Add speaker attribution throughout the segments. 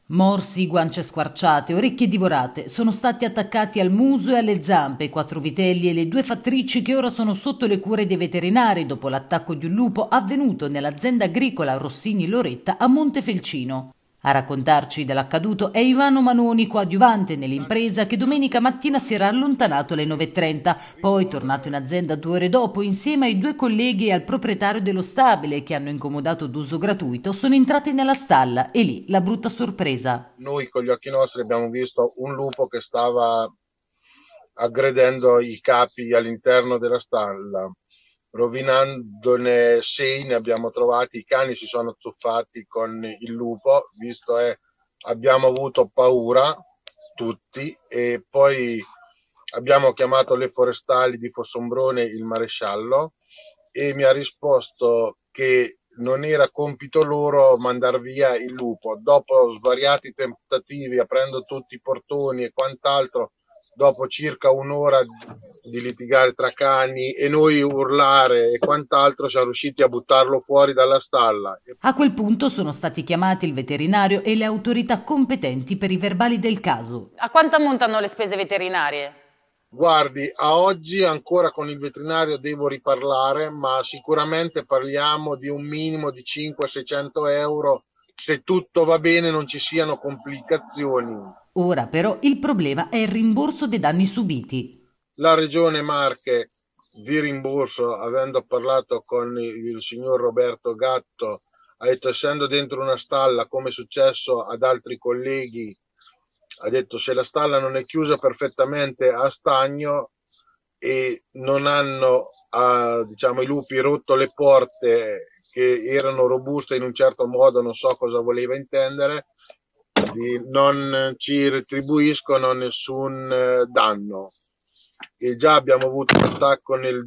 Speaker 1: Morsi, guance squarciate, orecchie divorate, sono stati attaccati al muso e alle zampe i 4 vitelli e le 2 fattrici che ora sono sotto le cure dei veterinari dopo l'attacco di un lupo avvenuto nell'azienda agricola Rossini Loretta a Montefelcino. A raccontarci dell'accaduto è Ivano Manoni, coadiuvante nell'impresa, che domenica mattina si era allontanato alle 9:30, poi tornato in azienda 2 ore dopo insieme ai 2 colleghi e al proprietario dello stabile che hanno incomodato d'uso gratuito, sono entrati nella stalla e lì la brutta sorpresa.
Speaker 2: Noi con gli occhi nostri abbiamo visto un lupo che stava aggredendo i capi all'interno della stalla, rovinandone 6, ne abbiamo trovati, i cani si sono zuffati con il lupo, visto è, abbiamo avuto paura tutti e poi abbiamo chiamato le forestali di Fossombrone, il maresciallo, e mi ha risposto che non era compito loro mandar via il lupo. Dopo svariati tentativi, aprendo tutti i portoni e quant'altro, dopo circa un'ora di litigare tra cani e noi urlare e quant'altro, siamo riusciti a buttarlo fuori dalla stalla.
Speaker 1: A quel punto sono stati chiamati il veterinario e le autorità competenti per i verbali del caso.
Speaker 3: A quanto ammontano le spese veterinarie?
Speaker 2: Guardi, a oggi ancora con il veterinario devo riparlare, ma sicuramente parliamo di un minimo di 500-600 euro se tutto va bene, non ci siano complicazioni.
Speaker 1: Ora però il problema è il rimborso dei danni subiti.
Speaker 2: La Regione Marche di rimborso, avendo parlato con il signor Roberto Gatto, ha detto essendo dentro una stalla come è successo ad altri colleghi, ha detto se la stalla non è chiusa perfettamente a stagno e non hanno diciamo i lupi rotto le porte che erano robuste in un certo modo, non so cosa voleva intendere, non ci retribuiscono nessun danno. E già abbiamo avuto un attacco nel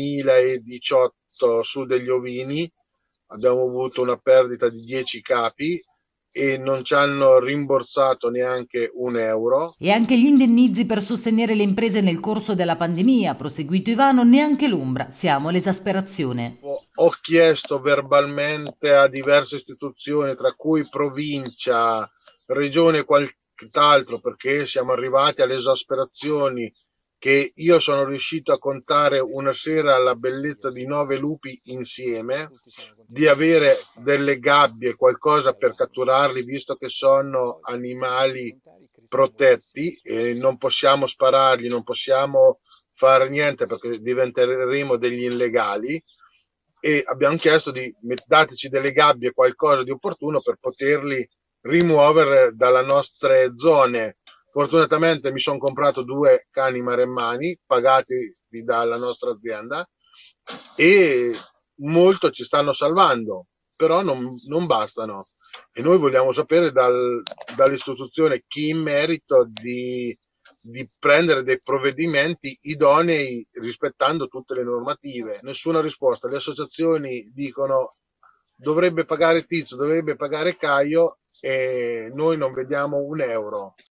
Speaker 2: 2018 su degli ovini, abbiamo avuto una perdita di 10 capi e non ci hanno rimborsato neanche un euro.
Speaker 1: E anche gli indennizi per sostenere le imprese nel corso della pandemia, proseguito Ivano, neanche l'ombra, siamo all'esasperazione.
Speaker 2: Ho chiesto verbalmente a diverse istituzioni, tra cui provincia, regione e qualcos'altro, perché siamo arrivati alle esasperazioni che io sono riuscito a contare una sera la bellezza di 9 lupi insieme, di avere delle gabbie, qualcosa per catturarli, visto che sono animali protetti e non possiamo sparargli, non possiamo fare niente perché diventeremo degli illegali e abbiamo chiesto di dateci delle gabbie, qualcosa di opportuno per poterli rimuovere dalle nostre zone. Fortunatamente mi sono comprato 2 cani maremmani pagati dalla nostra azienda e molto ci stanno salvando, però non bastano e noi vogliamo sapere dall'istituzione chi in merito di prendere dei provvedimenti idonei rispettando tutte le normative. Nessuna risposta. Le associazioni dicono dovrebbe pagare Tizio, dovrebbe pagare Caio e noi non vediamo un euro.